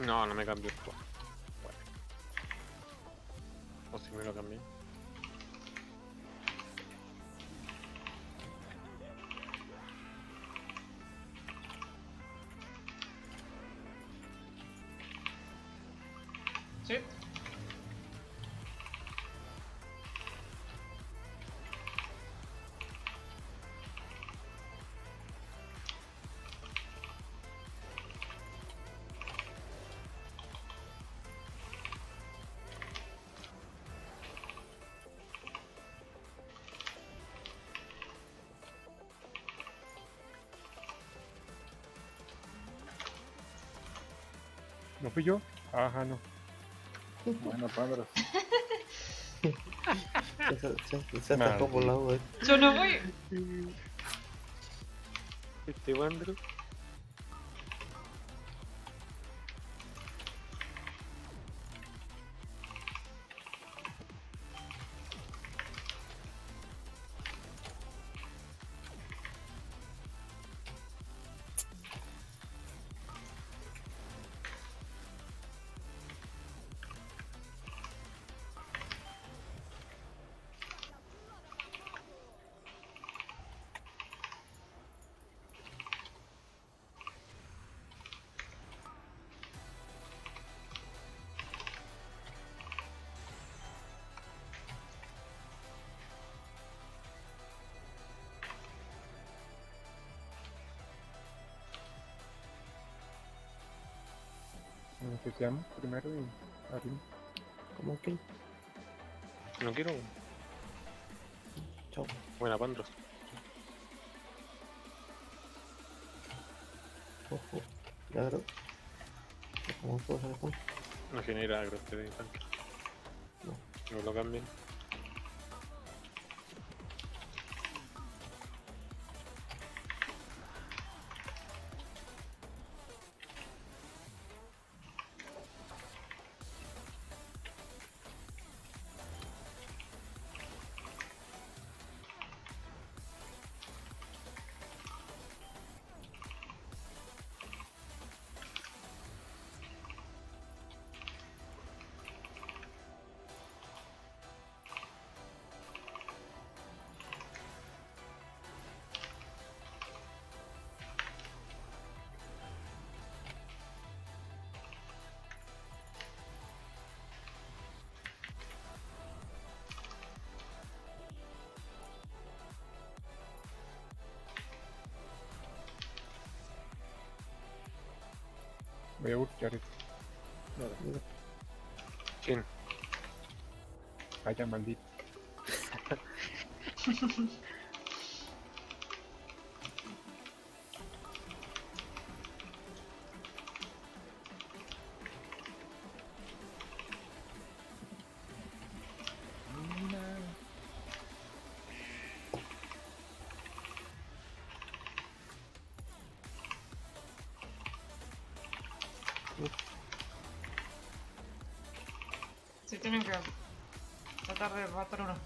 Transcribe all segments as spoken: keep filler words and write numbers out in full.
No, no me cambió el juego. Bueno. O si me lo cambié. Sí. ¿No fui yo? Ajá, no. Bueno, Pandros. Se, se, se, se atacó por la U. Yo no voy. Este Wandro. Nos asociamos primero y abrimos. ¿Cómo que? No quiero. Chao. Buena, Pandros. Ojo. Ya, bro. ¿Cómo puedo hacer esto? No genera agro este de tanque. No. No lo cambien. Voy a buscar esto. ¿Quién? Vaya maldito. Sí, tienen que tratar de matar uno.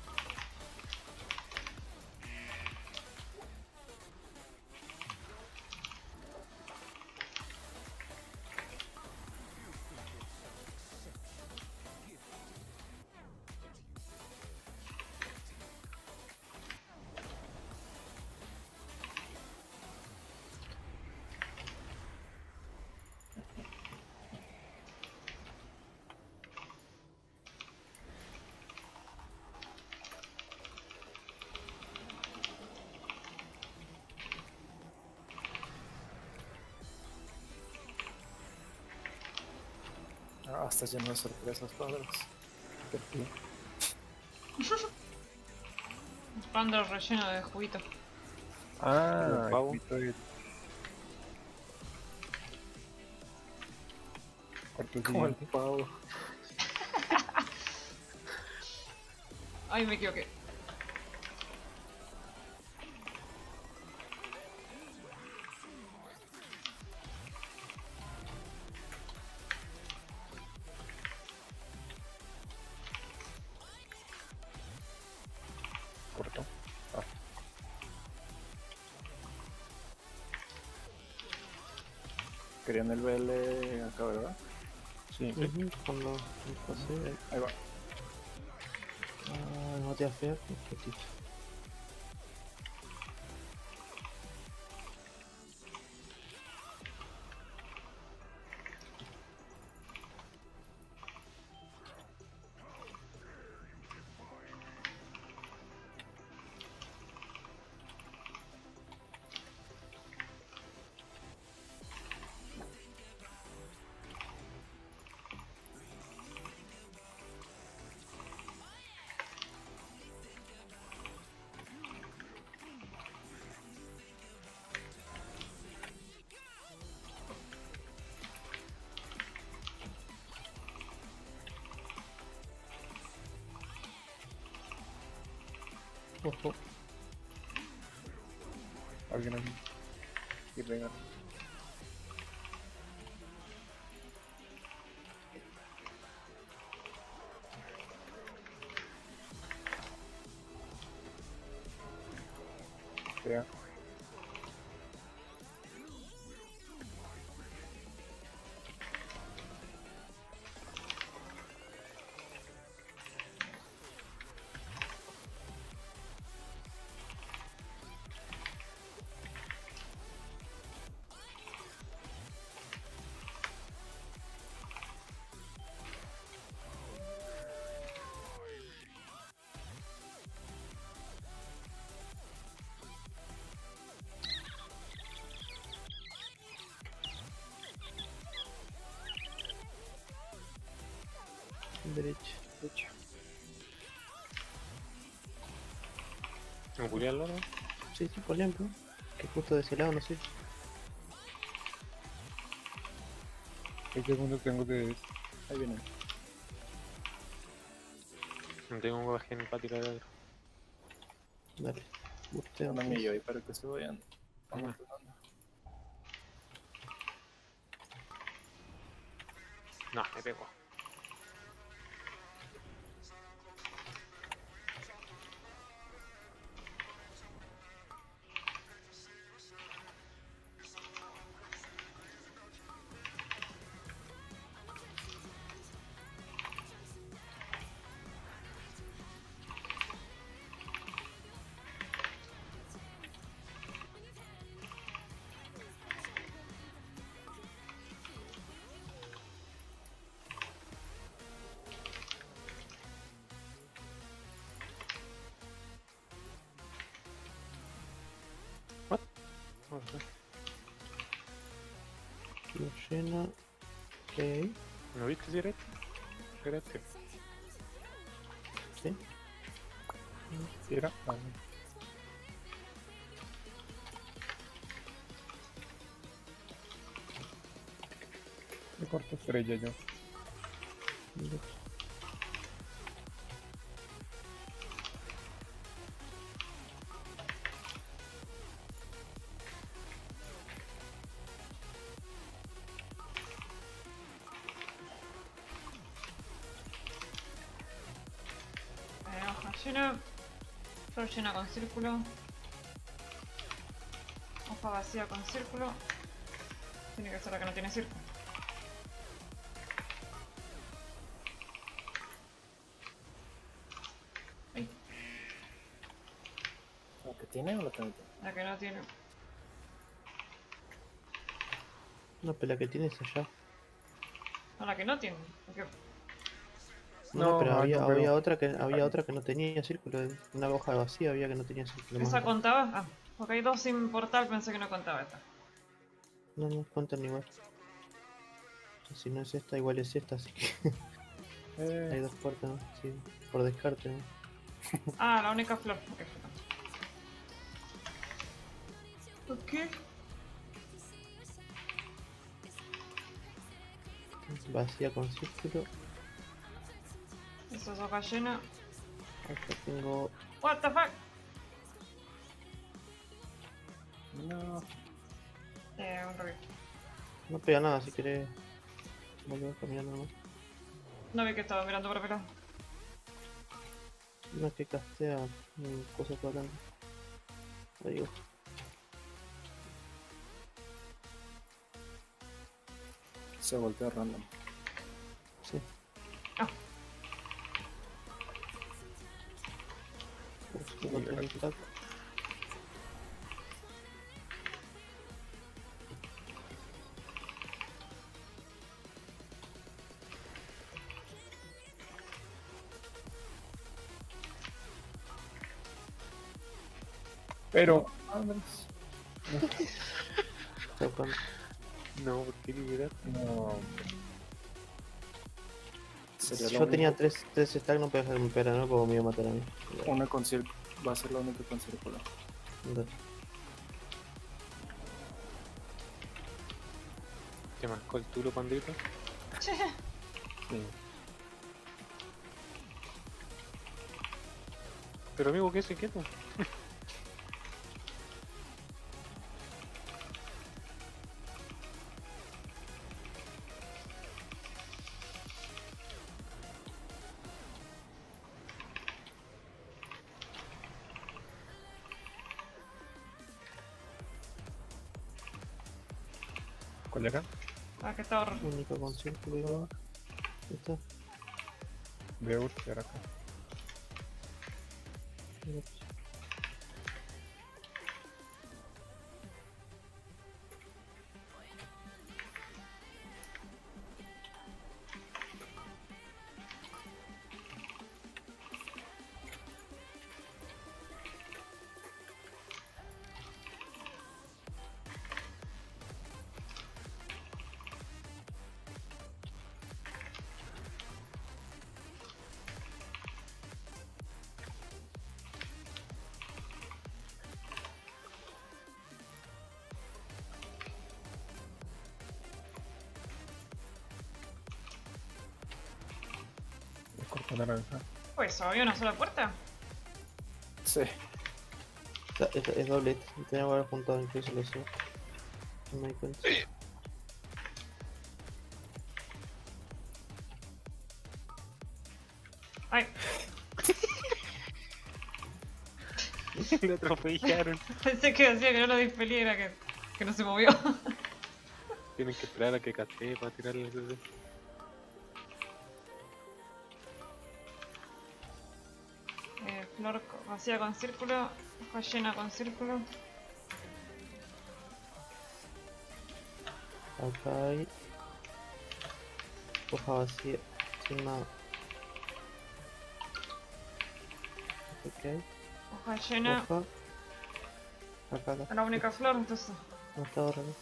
Ah, está lleno de sorpresas, Pandros. ¿Por qué? Pando relleno de juguito. Ah, ¿El pavo? el pito de... Cuarto Como el siguiente. pavo. Ay, me equivoqué. Corto. Ah, Querían el B L acá, ¿verdad? Sí, Ujú, cuando me pasé, ahí. ahí va. Ah, no te va a fear, un poquito. Ojo. Alguien aquí. Y pegar. Pega. Derecha. Derecha. ¿Me curé al lado? Sí, sí, por ejemplo. Que justo de ese lado, no sé. ¿Qué segundos tengo de Ahí vienen. No tengo un guaje para tirar adentro. Dale. Busteo. Un pues. anillo ahí para que se vayan Ajá. amontonando. No, me pego. No sé. Lo llena. Ok. ¿No viste si era este? Era este. Sí. Era. Ah, me corto estrella yo. Mira. Eh, hoja llena. Flor llena con círculo. Hoja vacía con círculo. Tiene que ser la que no tiene círculo. Ay, ¿La que tiene o la que no tiene? la que no tiene. No, pero la que tienes allá. No, la que no tiene. Porque No, no, No, pero ah, había, no, pero- había otra que había otra que no tenía círculo. Una hoja vacía había que no tenía círculo más ¿esa acá. contaba? Ah, porque hay dos sin portal, pensé que no contaba esta. No, no cuentan igual. Si no es esta, igual es esta, así que hay Eh, dos puertas, ¿no? Sí, por descarte, ¿no? Ah, la única flor. Ok. Ok. Vacía con círculo. Eso es hoja llena. Acá tengo. What the fuck? No. Eh, un revés. No pega nada si querés volver caminando nomás. No vi que estaba mirando por acá. Una que castea mm, cosas por acá. Lo digo. Se voltea random. Tengo tres stack. Pero. ¿Sabes cuánto? No, ¿por qué liberar? No. Sería Yo la tenía única- tres, tres stacks, no puedo dejar que me pegara, ¿no? Porque me iba a matar a mí. Una con círculo. Va a ser la única con círculo. Dale. ¿Te marcó el tulo, pandito? Sí. Pero amigo, ¿qué se quieto? ¿Cuál era? Ah, que está horror. Única con círculo y va. Ahí está. Voy a buscar acá. Corta naranja. Pues había una sola puerta. Sí. O sea, es, es doble. Tenía que haber juntado incluso los dos. No me di cuenta. Ay, Lo atropellaron. pensé que decía que no lo dispelí, era que, que no se movió. Tienen que esperar a que catee para tirarle el... Eh, flor co- vacía con círculo, hoja llena con círculo. Acá hay hoja vacía, sin nada. Ok, Hoja llena, hoja. Acá, acá. la única flor, entonces. No está ahora. ¿No?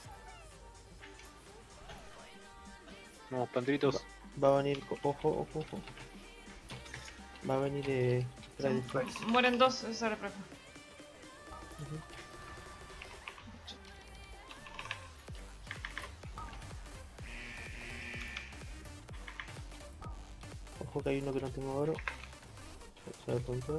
Vamos, pandritos. Va a venir, co- ojo, ojo, ojo. Va a venir eh, Friday Flags. Mueren dos, eso es el prefe. Ujú. Ojo que hay uno que no tengo oro. Se lo apuntó.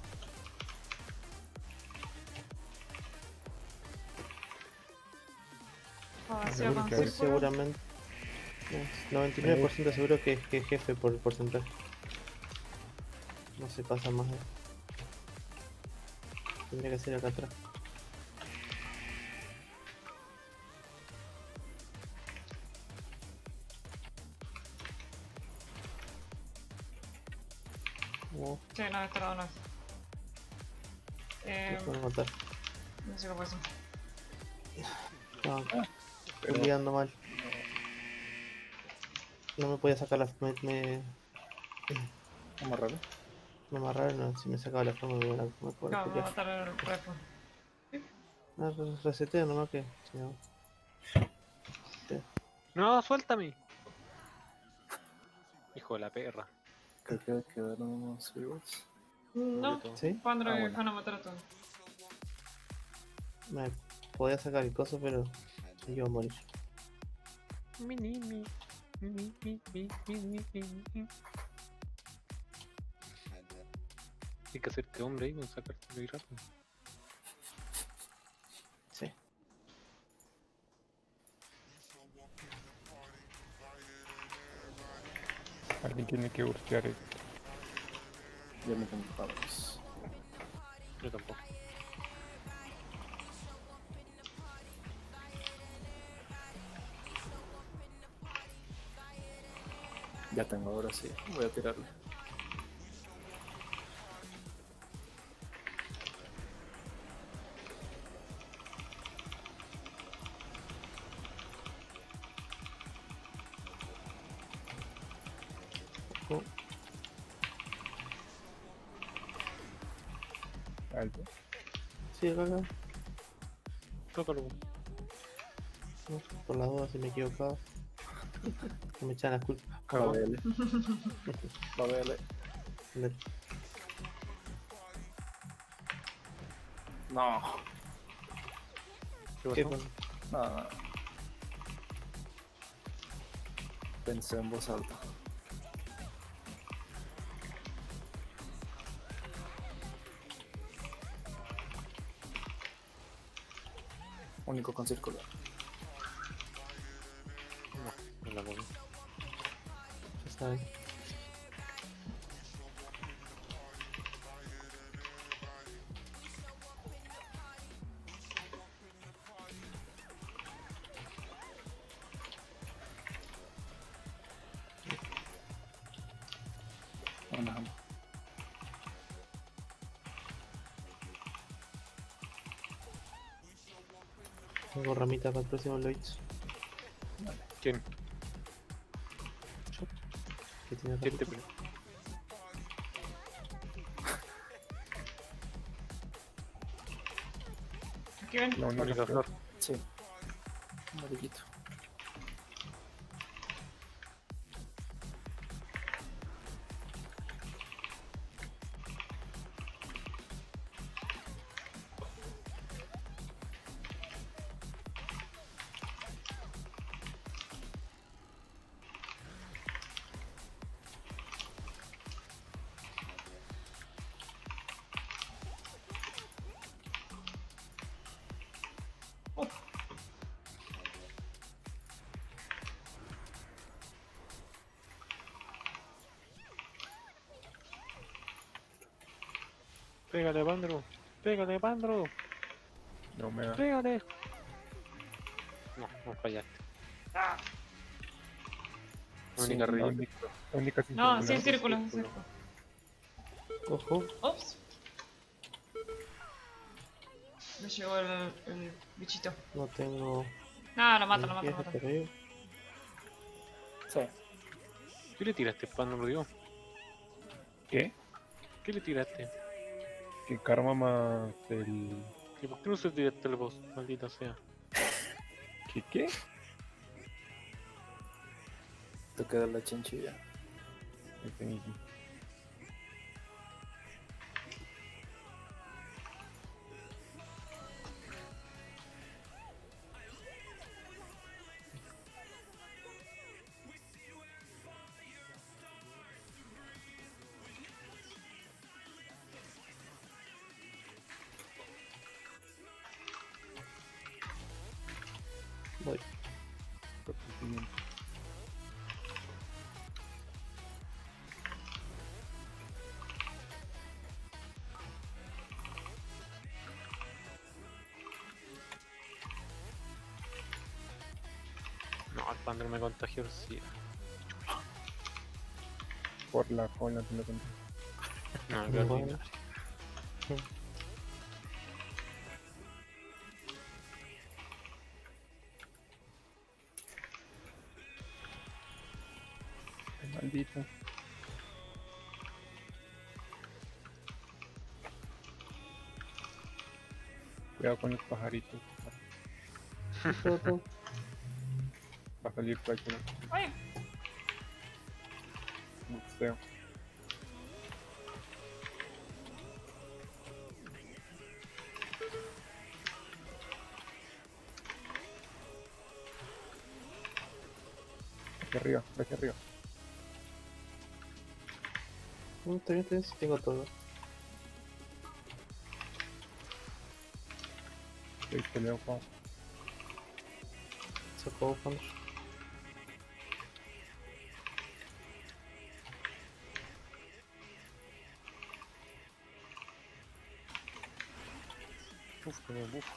Hoja vacía con que- Pues círculo. seguramente. no, noventa y nueve por ciento seguro que, que es jefe por porcentaje. No se pasa más. eh. Tendría que ser acá atrás. Oh, Sí, no, este lado no es. Eh, me van a matar. no sé qué pasó. No, Pero- estoy liando mal. No me podía sacar la. Me, me, Amarrarlo. me amarraron, no, si me sacaba la forma me iban a me No, cobrar me va a matar el prefe. Ah, re- reseteo nomás que. si no- No, suéltame. Hijo de la perra. Creo que quedaron vivos. No, todo. ¿Sí? Pandro Ah, y bueno. van a matar a todos. Me podía sacar el coso, pero iba a morir. Mi, mi, mi, mi, mi, mi, mi, mi, mi, mi. Hay que hacerte hombre ahí, con sacarte muy rápido. Sí. Alguien tiene que burstear esto. Ya me contamos. Yo tampoco. Ya tengo, ahora sí. Voy a tirarle. alto. Sí, acá, acá. Tócalo. No, por las dudas si me he equivocado. No me echan las culpas. Va Cagó. B L. Va B L. Me- No. ¿Qué ¿Qué pasó? pasó? No, no. Pensé en voz alta. Único con círculo. No, no la moví. Ya saben. Una. Tengo ramita para el próximo Lloyds. ¿Quién? Yo. Que tiene ¿Quién te ramita. Aquí ven. La única única flor. flor? Sí. Amarillito. Pégale, Pandro. Pégale, Pandro. No me da. Pégale. No, no fallaste. Sí, Única La ridícula. única, la única sin No, circular. sin círculo, sin círculo. círculo. Ojo. Ups. Me llegó el, el bichito. No tengo. No, lo mato, lo mato, lo limpieza, mato. pero yo- Sí. ¿Qué le tiraste, Pandro? Lo digo. ¿Qué? ¿Qué le tiraste? Que karma más el... ¿Y por qué no se tiraste el boss? Maldita sea. ¿Qué qué? Te queda la chinchilla. Este ni- Voy. No, el Pandro me contagió el SIDA. Por la cola, no lo conté. No, Muy qué bueno. ordinario. Maldito. Cuidado con los pajaritos. Todo, todo. Va a salir cualquier ¡Ay! buceo. Hacia arriba, hacia arriba. Mm, Está bien, está bien, sí tengo todo. Ahí peleo con... Se acabó cuando. Uf, que me buf.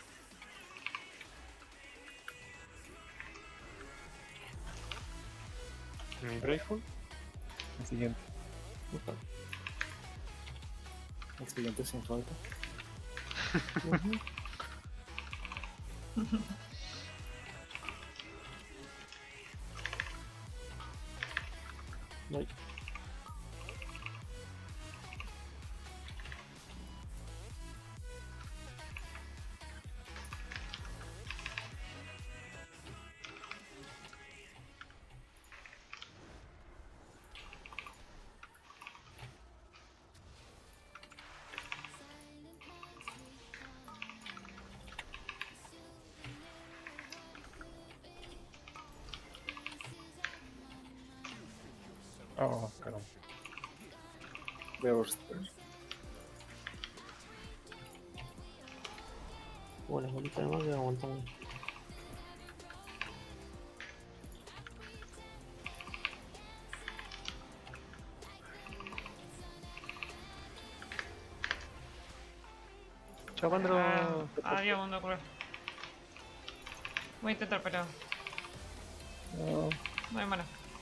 ¿Mi Brayful? El siguiente. Ujú. El siguiente sin falta. Ujú. Voy. Oh, caramba. Veo Urster. Como las bolitas de más que aguantamos. Chao, Pandro. Ah, adiós, mundo cruel. Voy a intentar, pero No, no hay mana.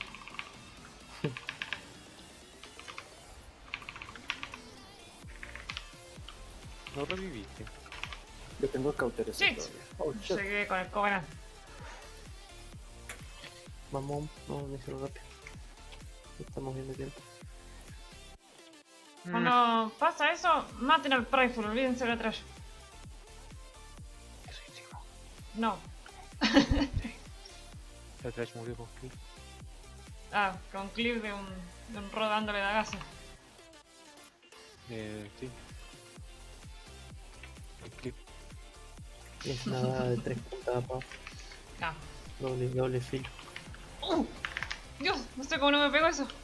No reviviste. Yo tengo cauteres Shit. todavía. Oh, shit. Llegué con el Covenant. Vamos, vamos a hacerlo rápido. Estamos viendo tiempo. Mm, Cuando pasa eso, maten al Prideful, olvídense de la trash. Eso hicimos. No. La trash murió con clip. Ah, con clip de un, de un rod dándole de gases. Eh, sí. El clip. Es una daga de tres puntas, pa. Ah. Doble, doble filo. ¡Uh! Dios, no sé cómo no me pegó eso.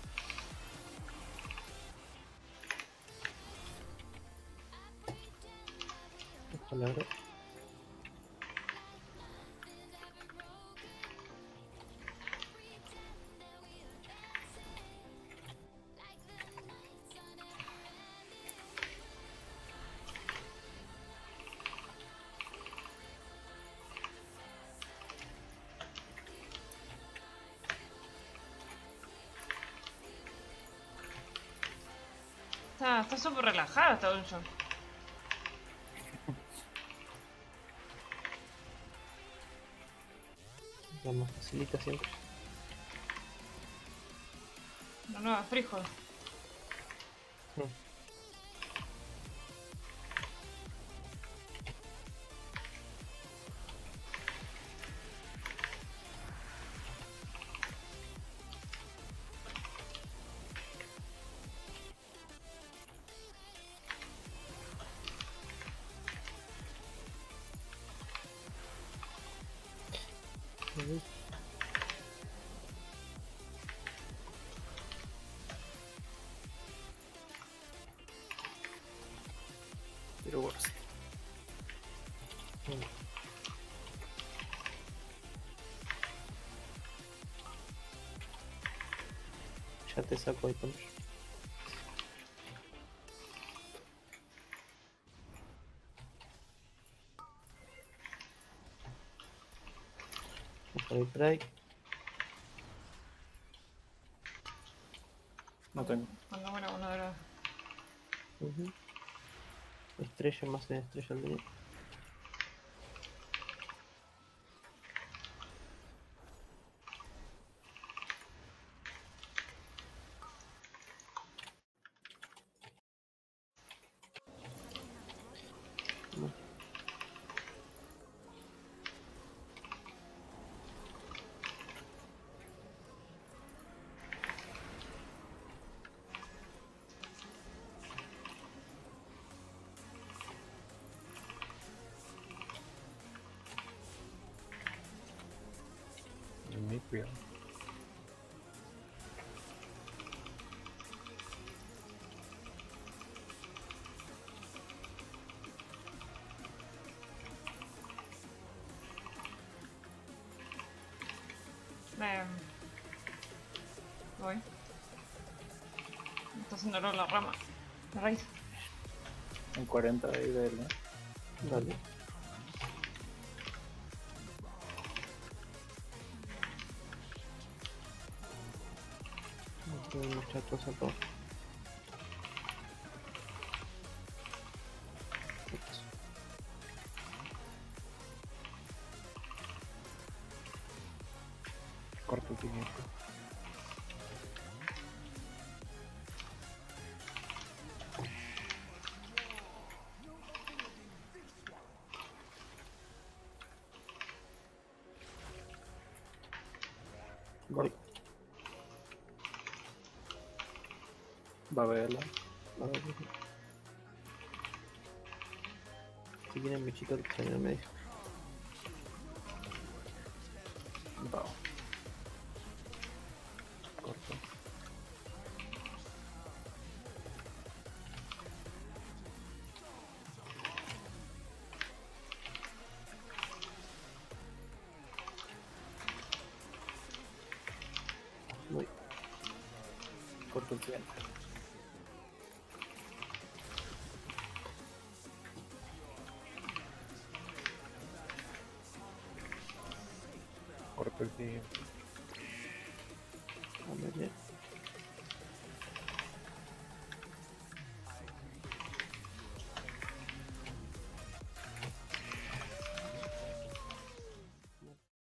Palabra. Está está súper relajada esta dungeon. La más facilita siempre. La nueva Freehold. Hmm. Ujú. Pero worst. Ya te saco ahí, Pancho. Por ahí, por ahí. No tengo. Cuando muera uno de los... Ujú. Estrella más en estrella al día. Bueno, ni cuidado. Eh, voy. Está haciendo error la rama. La raíz. En cuarenta ahí de él, ¿no? dale. No tengo mucha cosa acá. Ups. Corto siguiente. Voy. Va a verla. A ver. Si quieren bichito que está en el medio. Va. Corto. el siguiente. Corto el siguiente. A ver, ya.